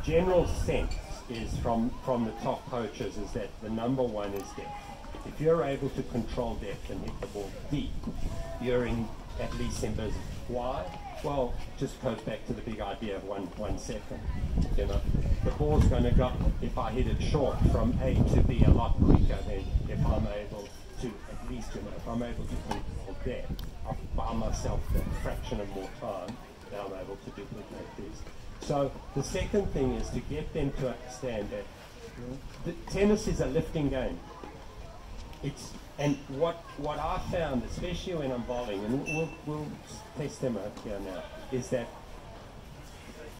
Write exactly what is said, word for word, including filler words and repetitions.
general sense is from, from the top coaches is that the number one is depth. If you're able to control depth and hit the ball deep, you're in at least in business. Why? Well, just goes back to the big idea of one one second. You know, the ball's going to go, if I hit it short, from A to B a lot quicker than if I'm able to, at least, you know, if I'm able to control depth, I'll buy myself that fraction of more time that I'm able to duplicate this. So the second thing is to get them to understand that the tennis is a lifting game. It's and what what I found, especially when I'm bowling, and we'll, we'll test them out here now, is that